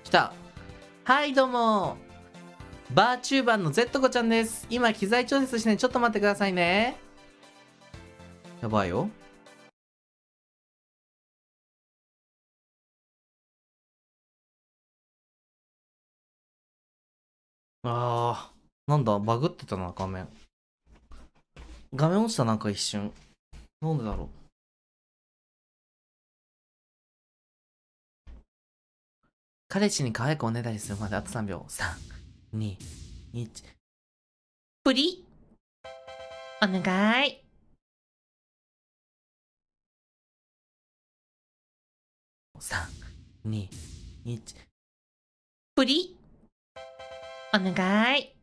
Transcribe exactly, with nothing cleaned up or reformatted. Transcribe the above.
来た。はい、どうも。バーチューバーの Z 子ちゃんです。今、機材調節してね。ちょっと待ってくださいね。やばいよ。あー。なんだ、バグってたな、画面。画面落ちた、なんか一瞬。なんでだろう。彼氏に可愛くおねだりするまであとさんびょう。さん、に、いち。プリお願い。さん、に、いち。プリお願い。